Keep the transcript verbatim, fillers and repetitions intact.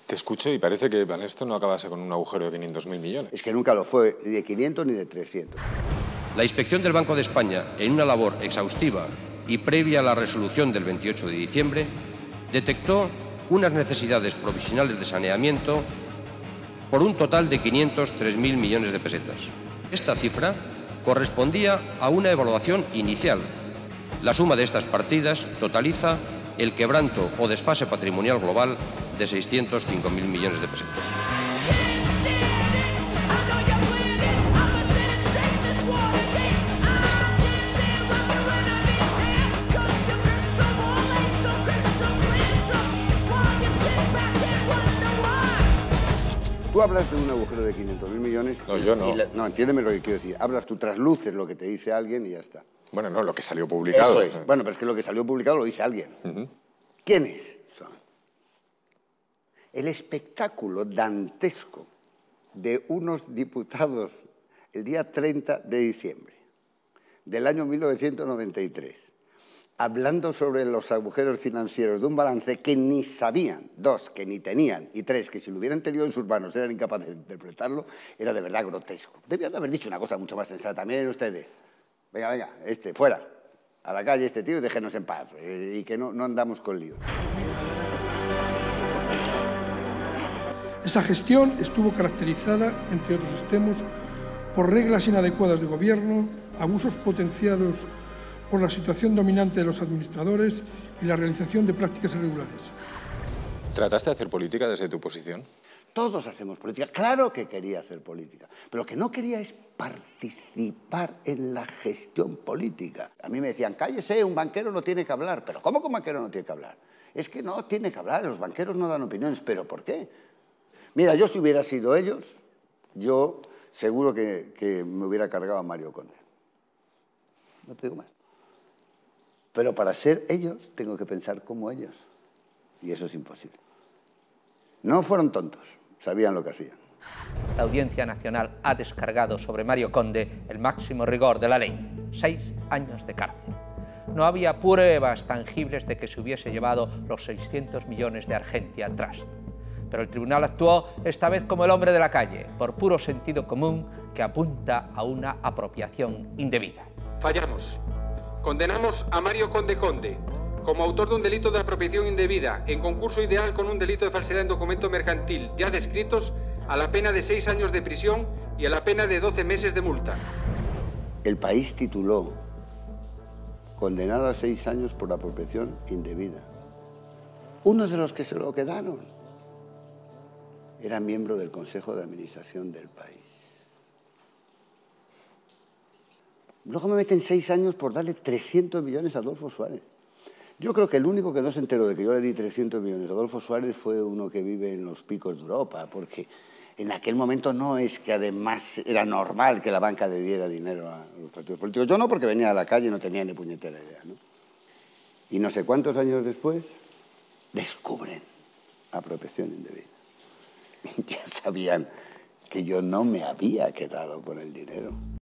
Te escucho y parece que esto no acabase con un agujero de quinientos mil millones. Es que nunca lo fue, ni de quinientos ni de trescientos. La inspección del Banco de España, en una labor exhaustiva y previa a la resolución del veintiocho de diciembre, detectó unas necesidades provisionales de saneamiento por un total de quinientos tres mil millones de pesetas. Esta cifra correspondía a una evaluación inicial. La suma de estas partidas totaliza el quebranto o desfase patrimonial global de seiscientos cinco mil millones de pesetas. Tú hablas de un agujero de quinientos mil millones... No, y, yo no. Y la, no, entiéndeme lo que quiero decir. Hablas, tú trasluces lo que te dice alguien y ya está. Bueno, no, lo que salió publicado. Eso es. Bueno, pero es que lo que salió publicado lo dice alguien. Uh-huh. ¿Quiénes son? El espectáculo dantesco de unos diputados el día treinta de diciembre del año mil novecientos noventa y tres, hablando sobre los agujeros financieros de un balance que ni sabían, dos, que ni tenían, y tres, que si lo hubieran tenido en sus manos eran incapaces de interpretarlo, era de verdad grotesco. Debían de haber dicho una cosa mucho más sensata. Miren ustedes, venga, venga, este, fuera, a la calle este tío y déjenos en paz, y que no, no andamos con líos. Esa gestión estuvo caracterizada, entre otros extremos, por reglas inadecuadas de gobierno, abusos potenciados por la situación dominante de los administradores y la realización de prácticas irregulares. ¿Trataste de hacer política desde tu posición? Todos hacemos política. Claro que quería hacer política, pero lo que no quería es participar en la gestión política. A mí me decían, cállese, un banquero no tiene que hablar. ¿Pero cómo que un banquero no tiene que hablar? Es que no tiene que hablar, los banqueros no dan opiniones. ¿Pero por qué? Mira, yo si hubiera sido ellos, yo seguro que, que me hubiera cargado a Mario Conde. No te digo más. Pero para ser ellos, tengo que pensar como ellos. Y eso es imposible. No fueron tontos, sabían lo que hacían. La Audiencia Nacional ha descargado sobre Mario Conde el máximo rigor de la ley, seis años de cárcel. No había pruebas tangibles de que se hubiese llevado los seiscientos millones de Argentia Trust. Pero el tribunal actuó esta vez como el hombre de la calle, por puro sentido común que apunta a una apropiación indebida. Fallamos. Condenamos a Mario Conde Conde como autor de un delito de apropiación indebida en concurso ideal con un delito de falsedad en documento mercantil ya descritos a la pena de seis años de prisión y a la pena de doce meses de multa. El país tituló condenado a seis años por apropiación indebida. Uno de los que se lo quedaron era miembro del Consejo de Administración del país. Luego me meten seis años por darle trescientos millones a Adolfo Suárez. Yo creo que el único que no se enteró de que yo le di trescientos millones a Adolfo Suárez fue uno que vive en los picos de Europa, porque en aquel momento no es que además era normal que la banca le diera dinero a los partidos políticos. Yo no, porque venía a la calle y no tenía ni puñetera idea, ¿no? Y no sé cuántos años después descubren apropiación indebida. Ya sabían que yo no me había quedado con el dinero.